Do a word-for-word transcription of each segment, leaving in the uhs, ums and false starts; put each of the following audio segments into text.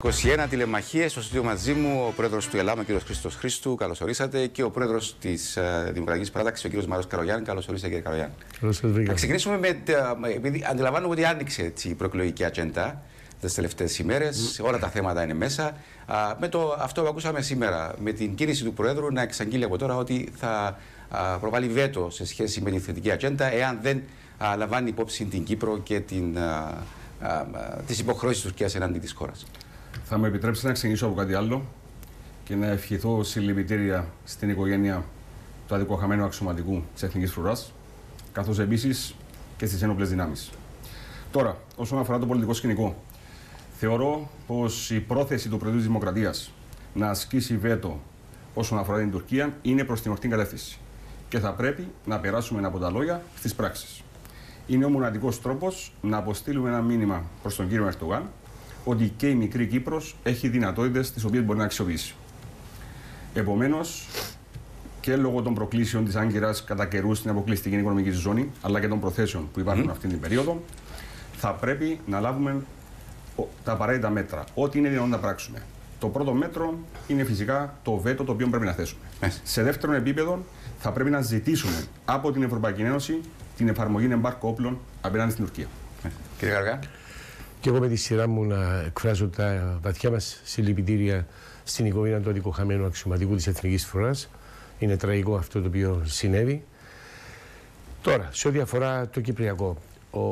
είκοσι ένα τηλεμαχίες, στο στούντιο μαζί μου ο πρόεδρος του ΕΛΑΜ, ο κ. Χρήστος Χρήστου, καλώς ορίσατε, και ο πρόεδρος της uh, Δημοκρατικής Παράταξης, ο κ. Μάρος Καρογιάννη, καλώς ορίσατε, κύριε Καρογιάννη. Θα ξεκινήσουμε με, uh, επειδή αντιλαμβάνομαι ότι άνοιξε έτσι, η προεκλογική ατζέντα τις τελευταίες ημέρες, mm. όλα τα θέματα είναι μέσα. Uh, με το, αυτό που ακούσαμε σήμερα, με την κίνηση του Προέδρου να εξαγγείλει από τώρα ότι θα uh, προβάλλει βέτο σε σχέση με την θετική ατζέντα, εάν δεν uh, λαμβάνει υπόψη την Κύπρο και την, uh, uh, uh, τις υποχρεώσεις της Τουρκίας εναντί της χώρας. Θα μου επιτρέψετε να ξεκινήσω από κάτι άλλο και να ευχηθώ συλληπιτήρια στην οικογένεια του αδικοχαμένου αξιωματικού της Εθνικής Φρουράς, καθώς επίσης και στις ένοπλες δυνάμεις. Τώρα, όσον αφορά το πολιτικό σκηνικό, θεωρώ πως η πρόθεση του Προεδρού της Δημοκρατίας να ασκήσει βέτο όσον αφορά την Τουρκία είναι προς την ορθή κατεύθυνση και θα πρέπει να περάσουμε από τα λόγια στις πράξεις. Είναι ο μοναδικός τρόπος να αποστείλουμε ένα μήνυμα προς τον κύριο Ερντογάν ότι και η μικρή Κύπρος έχει δυνατότητες τις οποίες μπορεί να αξιοποιήσει. Επομένως, και λόγω των προκλήσεων της Άγκυρας κατά καιρούς στην αποκλειστική οικονομική ζώνη, αλλά και των προθέσεων που υπάρχουν mm. αυτή την περίοδο, θα πρέπει να λάβουμε τα απαραίτητα μέτρα. Ό,τι είναι δυνατόν να πράξουμε. Το πρώτο μέτρο είναι φυσικά το βέτο το οποίο πρέπει να θέσουμε. Mm. Σε δεύτερον επίπεδο, θα πρέπει να ζητήσουμε από την Ευρωπαϊκή Ένωση την εφαρμογή εμπάρκου όπλων απέναντι στην Τουρκία. Mm. Κύριε Γαργά. Και εγώ με τη σειρά μου να εκφράσω τα βαθιά μας συλληπιτήρια στην οικογένεια του αδικοχαμένου αξιωματικού της Εθνικής Φρουράς. Είναι τραγικό αυτό το οποίο συνέβη. Τώρα, σε ό,τι αφορά το Κυπριακό, ο...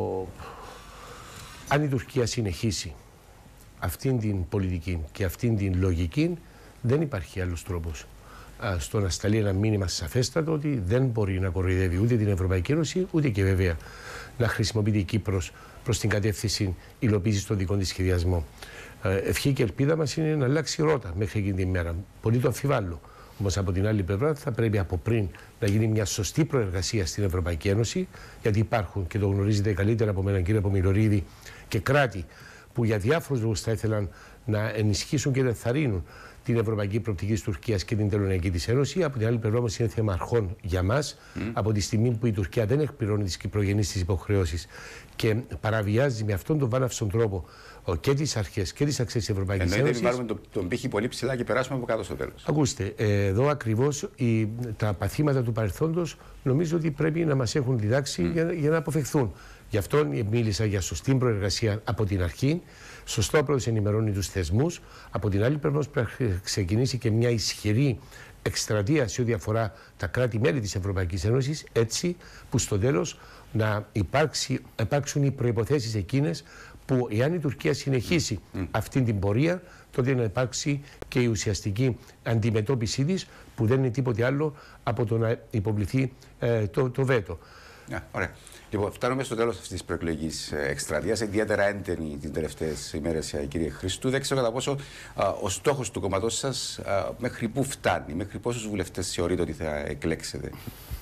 αν η Τουρκία συνεχίσει αυτήν την πολιτική και αυτήν την λογική, δεν υπάρχει άλλος τρόπος στο να σταλεί ένα μήνυμα σαφέστατο ότι δεν μπορεί να κοροϊδεύει ούτε την Ευρωπαϊκή Ένωση, ούτε και βέβαια να χρησιμοποιείται η Κύπρος προς την κατεύθυνση υλοποίησης των δικών της σχεδιασμών. Ευχή και ελπίδα μας είναι να αλλάξει ρότα μέχρι εκείνη την ημέρα. Πολύ το αμφιβάλλω. Όμως από την άλλη πλευρά θα πρέπει από πριν να γίνει μια σωστή προεργασία στην Ευρωπαϊκή Ένωση, γιατί υπάρχουν, και το γνωρίζετε καλύτερα από μένα, κύριε Πομιλωρίδη, και κράτη που για διάφορους λόγους θα ήθελαν να ενισχύσουν και να ενθαρρύνουν την ευρωπαϊκή προοπτική της Τουρκίας και την τελωνιακή της Ένωση. Από την άλλη πλευρά όμως είναι θέμα αρχών για μας, mm. από τη στιγμή που η Τουρκία δεν εκπληρώνει τις κυπρογενείς της υποχρεώσεις και παραβιάζει με αυτόν τον βάναυσον τρόπο και τις αρχές και τις αξίες της Ευρωπαϊκής Ένωσης. Εννοείται ότι βάλουμε τον πύχη πολύ ψηλά και περάσουμε από κάτω στο τέλος. Ακούστε, εδώ ακριβώς η, τα παθήματα του παρελθόντος νομίζω ότι πρέπει να μας έχουν διδάξει mm. για, για να αποφευχθούν. Γι' αυτό μίλησα για σωστή προεργασία από την αρχή. Σωστό πρώτος ενημερώνει τους θεσμούς. Από την άλλη πλευρά πρέπει να ξεκινήσει και μια ισχυρή εκστρατεία σε ό,τι αφορά τα κράτη-μέλη της Ευρωπαϊκής Ένωσης, έτσι που στο τέλος να υπάρξει, υπάρξουν οι προϋποθέσεις εκείνες που εάν η Τουρκία συνεχίσει mm. αυτή την πορεία, τότε να υπάρξει και η ουσιαστική αντιμετώπιση της, που δεν είναι τίποτε άλλο από το να υποβληθεί ε, το, το βέτο. Yeah, ωραία. Λοιπόν, φτάνουμε στο τέλος αυτής της προεκλογικής εκστρατείας, ιδιαίτερα έντονη τις τελευταίες ημέρες, κύριε Χρήστου. Δεν ξέρω κατά πόσο α, ο στόχος του κόμματός σας α, μέχρι πού φτάνει, μέχρι πόσους βουλευτές θεωρείτε ότι θα εκλέξετε.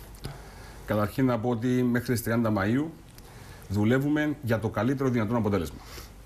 Καταρχήν να πω ότι μέχρι τις τριάντα Μαΐου δουλεύουμε για το καλύτερο δυνατόν αποτέλεσμα.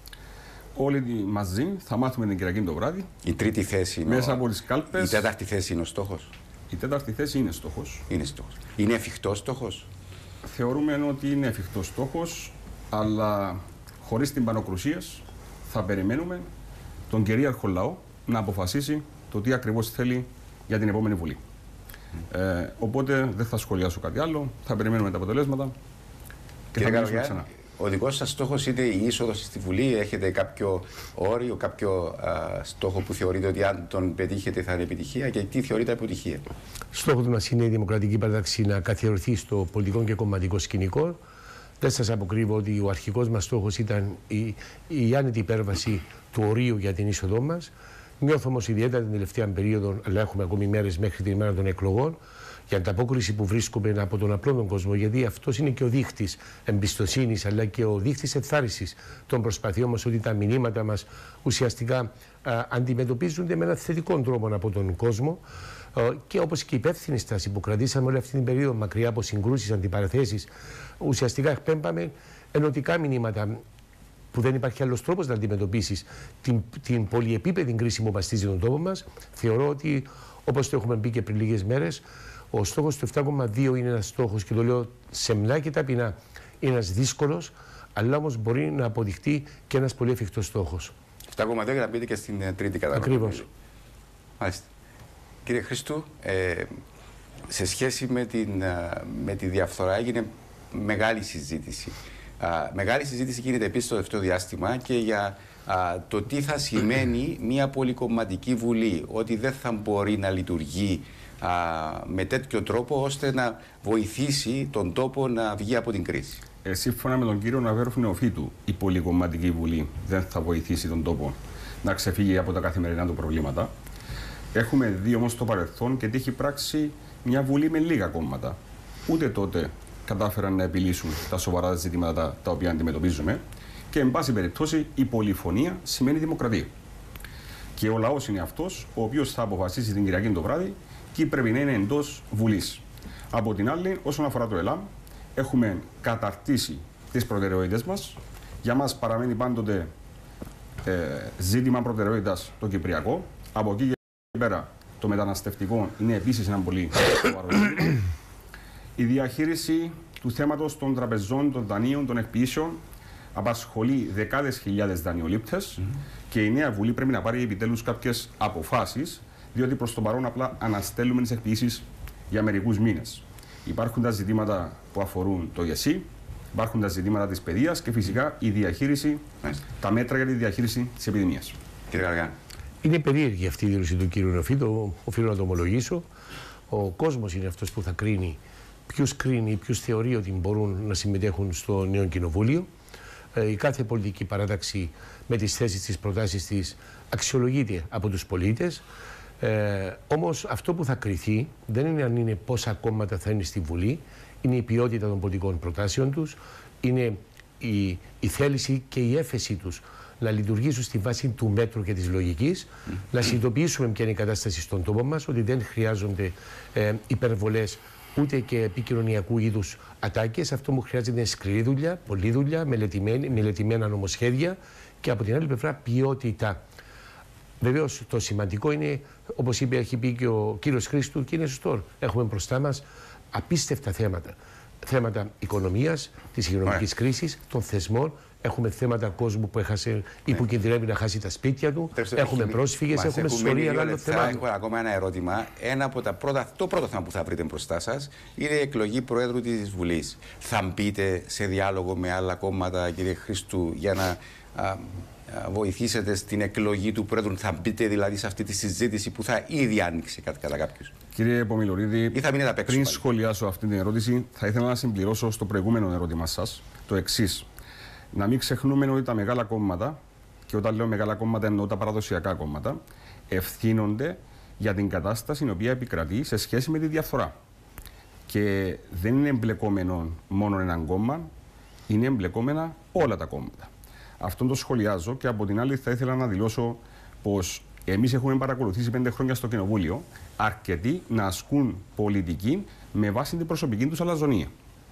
Όλοι μαζί θα μάθουμε την Κυριακή το βράδυ. Η τρίτη θέση είναι. Μέσα ο... από τις κάλπες. Η τέταρτη θέση είναι ο στόχος. Η τέταρτη θέση είναι στόχος. Είναι στόχος. Είναι εφικτός στόχος. Θεωρούμε ότι είναι εφικτός στόχος, αλλά χωρίς την πανοκρουσία θα περιμένουμε τον κυρίαρχο λαό να αποφασίσει το τι ακριβώς θέλει για την επόμενη Βουλή. Mm. Ε, οπότε δεν θα σχολιάσω κάτι άλλο, θα περιμένουμε τα αποτελέσματα και Κύριε θα μιλήσουμε ξανά. Ο δικός σας στόχος είναι η είσοδος στη Βουλή, έχετε κάποιο όριο, κάποιο α, στόχο που θεωρείτε ότι αν τον πετύχετε θα είναι επιτυχία, και τι θεωρείτε αποτυχία. Στόχος μας είναι η Δημοκρατική Παράταξη να καθιερωθεί στο πολιτικό και κομματικό σκηνικό. Δεν σας αποκρύβω ότι ο αρχικός μας στόχος ήταν η, η άνετη υπέρβαση του ορίου για την είσοδό μας. Νιώθω όμως ιδιαίτερα την τελευταία περίοδο, αλλά έχουμε ακόμη μέρες μέχρι την ημέρα των εκλογών, για ανταπόκριση που βρίσκουμε από τον απλό τον κόσμο, γιατί αυτός είναι και ο δείχτης εμπιστοσύνης, αλλά και ο δείχτης ενθάρρυνσης των προσπαθειών μας, ότι τα μηνύματα μας ουσιαστικά α, αντιμετωπίζονται με έναν θετικό τρόπο από τον κόσμο. Α, και όπως και η υπεύθυνη στάση που κρατήσαμε όλη αυτή την περίοδο, μακριά από συγκρούσεις, αντιπαραθέσεις, ουσιαστικά εκπέμπαμε ενωτικά μηνύματα, που δεν υπάρχει άλλος τρόπος να αντιμετωπίσεις την, την πολυεπίπεδη κρίση που μαστίζει τον τόπο μας. Θεωρώ ότι, όπως το έχουμε πει και πριν λίγες μέρες, ο στόχος του επτά κόμμα δύο είναι ένας στόχος, και το λέω σεμνά και ταπεινά, είναι ένας δύσκολος, αλλά όμως μπορεί να αποδειχτεί και ένας πολύ εφικτός στόχος. επτά κόμμα δύο για να μπείτε και στην τρίτη κατανομή. Ακριβώς. Μάλιστα. Κύριε Χρήστου, ε, σε σχέση με, την, με τη διαφθορά έγινε μεγάλη συζήτηση. Α, μεγάλη συζήτηση γίνεται επίσης στο τελευταίο διάστημα και για α, το τι θα σημαίνει μια πολυκομματική βουλή, ότι δεν θα μπορεί να λειτουργεί α, με τέτοιο τρόπο ώστε να βοηθήσει τον τόπο να βγει από την κρίση. Ε, σύμφωνα με τον κύριο Ναβέροφ Νεοφύτου, η πολυκομματική βουλή δεν θα βοηθήσει τον τόπο να ξεφύγει από τα καθημερινά του προβλήματα. Έχουμε δει όμως στο παρελθόν και τι έχει πράξει μια βουλή με λίγα κόμματα. Ούτε τότε κατάφεραν να επιλύσουν τα σοβαρά ζητήματα τα οποία αντιμετωπίζουμε και, εν πάση περιπτώσει, η πολυφωνία σημαίνει δημοκρατία. Και ο λαός είναι αυτός ο οποίος θα αποφασίσει την Κυριακή το βράδυ και πρέπει να είναι εντός βουλής. Από την άλλη, όσον αφορά το ΕΛΑΜ, έχουμε καταρτήσει τις προτεραιότητες μας. Για μας παραμένει πάντοτε ε, ζήτημα προτεραιότητας το κυπριακό. Από εκεί και πέρα το μεταναστευτικό είναι επίσης ένα πολύ σοβαρό ζήτημα. Η διαχείριση του θέματος των τραπεζών, των δανείων, των εκποιήσεων απασχολεί δεκάδες χιλιάδες δανειολήπτες mm. και η νέα Βουλή πρέπει να πάρει επιτέλους κάποιες αποφάσεις, διότι προς το παρόν απλά αναστέλουμε τις εκποιήσεις για μερικούς μήνες. Υπάρχουν τα ζητήματα που αφορούν το ΓΕΣΥ, υπάρχουν τα ζητήματα της παιδείας και φυσικά η διαχείριση, mm. τα μέτρα για τη διαχείριση της επιδημίας. Κύριε Γαργά. Είναι περίεργη αυτή η δήλωση του κύριου Νεοφύτου, οφείλω να το ομολογήσω. Ο κόσμος είναι αυτός που θα κρίνει ποιους κρίνει, ποιους θεωρεί ότι μπορούν να συμμετέχουν στο νέο κοινοβούλιο. Ε, η κάθε πολιτική παράταξη με τις θέσεις της, προτάσεις της αξιολογείται από τους πολίτες. Ε, όμως αυτό που θα κριθεί δεν είναι αν είναι πόσα κόμματα θα είναι στη Βουλή, είναι η ποιότητα των πολιτικών προτάσεων τους, είναι η, η θέληση και η έφεση τους να λειτουργήσουν στη βάση του μέτρου και της λογικής, mm. να συνειδητοποιήσουμε ποια είναι η κατάσταση στον τόπο μας, ότι δεν χρειάζονται ε, υπερβολές ούτε και επικοινωνιακού είδους ατάκες. Αυτό που χρειάζεται είναι σκληρή δουλειά, πολλή δουλειά, μελετημένα νομοσχέδια και από την άλλη πλευρά ποιότητα. Βεβαίως το σημαντικό είναι, όπως είπε, έχει πει και ο κύριος Χρήστου, και είναι σωστό, έχουμε μπροστά μας απίστευτα θέματα. Θέματα οικονομίας, της υγειονομικής κρίσης, των θεσμών. Έχουμε θέματα κόσμου που έχασε ή που κινδυνεύει να χάσει τα σπίτια του. Τεύστε, έχουμε πρόσφυγες, έχουμε σωρία άλλων θεμάτων. Έχω ακόμα ένα ερώτημα. Ένα από τα πρώτα, το πρώτο θέμα που θα βρείτε μπροστά σας είναι η εκλογή Προέδρου της Βουλής. Θα μπείτε σε διάλογο με άλλα κόμματα, κύριε Χρήστου, για να α, α, βοηθήσετε στην εκλογή του Πρόεδρου? Θα μπείτε δηλαδή σε αυτή τη συζήτηση που θα ήδη άνοιξε κατά κάποιους? Κύριε Πομιλωρίδη, πριν πάλι. σχολιάσω αυτή την ερώτηση, θα ήθελα να συμπληρώσω στο προηγούμενο ερώτημα σας το εξής. Να μην ξεχνούμε ότι τα μεγάλα κόμματα, και όταν λέω μεγάλα κόμματα εννοώ τα παραδοσιακά κόμματα, ευθύνονται για την κατάσταση η οποία επικρατεί σε σχέση με τη διαφθορά. Και δεν είναι εμπλεκόμενο μόνο ένα κόμμα, είναι εμπλεκόμενα όλα τα κόμματα. Αυτό το σχολιάζω και από την άλλη θα ήθελα να δηλώσω πως εμείς έχουμε παρακολουθήσει πέντε χρόνια στο Κοινοβούλιο αρκετοί να ασκούν πολιτική με βάση την προσωπική τους αλαζονία.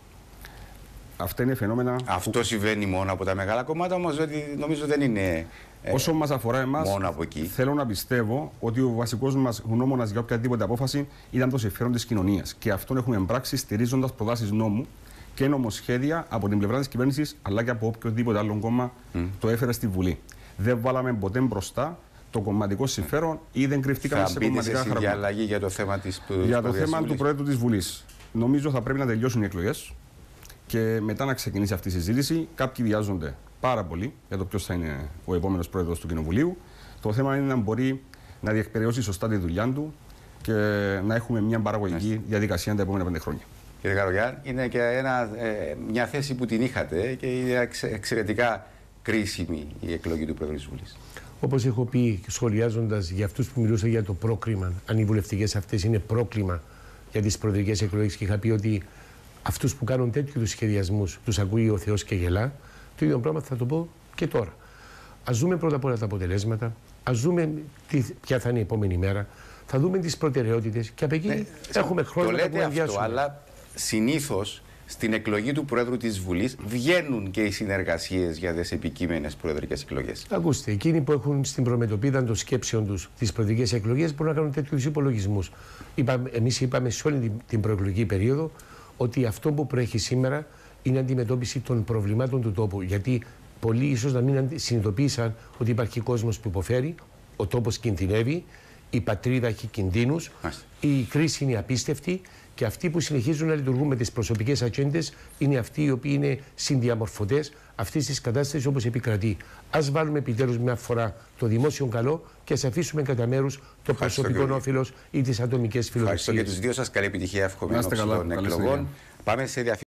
Αυτά είναι φαινόμενα. Αυτό που... συμβαίνει μόνο από τα μεγάλα κόμματα, όμως νομίζω δεν είναι. Ε, Όσο μας αφορά εμάς, μόνο από εκεί. Θέλω να πιστεύω ότι ο βασικός μας γνώμονας για οποιαδήποτε απόφαση ήταν το συμφέρον της κοινωνίας. Και αυτόν έχουμε πράξει στηρίζοντας προτάσεις νόμου και νομοσχέδια από την πλευρά της κυβέρνησης, αλλά και από οποιοδήποτε άλλο κόμμα mm. το έφερε στη Βουλή. Δεν βάλαμε ποτέ μπροστά το κομματικό συμφέρον ή δεν κρυφτήκαμε σε κομματικά χαρακτηριστικά. Για αλλαγή για το θέμα της Για το θέμα του Προέδρου της Βουλής. Νομίζω θα πρέπει να τελειώσουν οι εκλογές και μετά να ξεκινήσει αυτή η συζήτηση. Κάποιοι βιάζονται πάρα πολύ για το ποιος θα είναι ο επόμενος πρόεδρος του Κοινοβουλίου. Το θέμα είναι να μπορεί να διεκπαιρεώσει σωστά τη δουλειά του και να έχουμε μια παραγωγική διαδικασία τα επόμενα πέντε χρόνια. Κύριε Γαρογιάν, είναι και ένα, ε, μια θέση που την είχατε και είναι εξαιρετικά κρίσιμη η εκλογή του Πρόεδρου της Βουλής. Όπως έχω πει, σχολιάζοντας για αυτούς που μιλούσαν για το πρόκλημα, αν οι βουλευτικές αυτές είναι πρόκλημα για τις προεδρικές εκλογές, και είχα πει ότι αυτούς που κάνουν τέτοιου σχεδιασμούς τους ακούει ο Θεός και γελά, το ίδιο πράγμα θα το πω και τώρα. Ας δούμε πρώτα απ' όλα τα αποτελέσματα, ας δούμε τι, ποια θα είναι η επόμενη μέρα, θα δούμε τις προτεραιότητες και από εκεί ναι, έχουμε χρόνο να τα κουβεντιάσουμε. Αλλά συνήθως στην εκλογή του Πρόεδρου της Βουλής βγαίνουν και οι συνεργασίες για τις επικείμενες προεδρικές εκλογές. Ακούστε, εκείνοι που έχουν στην προμετωπίδα των σκέψεων τους τις προεδρικές εκλογές μπορούν να κάνουν τέτοιους υπολογισμούς. Εμείς είπαμε σε όλη την προεκλογική περίοδο ότι αυτό που προέχει σήμερα είναι αντιμετώπιση των προβλημάτων του τόπου. Γιατί πολλοί ίσως να μην συνειδητοποίησαν ότι υπάρχει κόσμος που υποφέρει, ο τόπος κινδυνεύει, η πατρίδα έχει κινδύνους, η κρίση είναι απίστευτη και αυτοί που συνεχίζουν να λειτουργούν με τις προσωπικές ατζέντες είναι αυτοί οι οποίοι είναι συνδιαμορφωτές αυτής της κατάστασης όπως επικρατεί. Ας βάλουμε επιτέλους μια φορά το δημόσιο καλό και ας αφήσουμε κατά μέρους το προσωπικό όφελος ή τις ατομικές φιλοδοξίες. Ευχαριστώ και τους δύο σας. Καλή επιτυχία, εύχομαι ενώπιση των εκλογών. Πάμε σε διαφημίσεις.